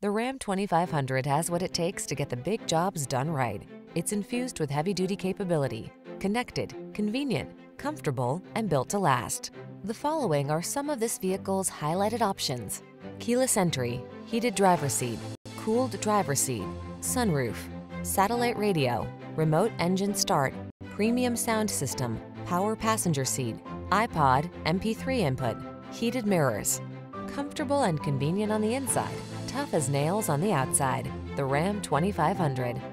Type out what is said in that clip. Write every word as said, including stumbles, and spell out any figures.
The Ram twenty-five hundred has what it takes to get the big jobs done right. It's infused with heavy-duty capability, connected, convenient, comfortable, and built to last. The following are some of this vehicle's highlighted options: keyless entry, heated driver's seat, cooled driver's seat, sunroof, satellite radio, remote engine start, premium sound system, power passenger seat, iPod, M P three input, heated mirrors. Comfortable and convenient on the inside, tough as nails on the outside. The Ram twenty-five hundred.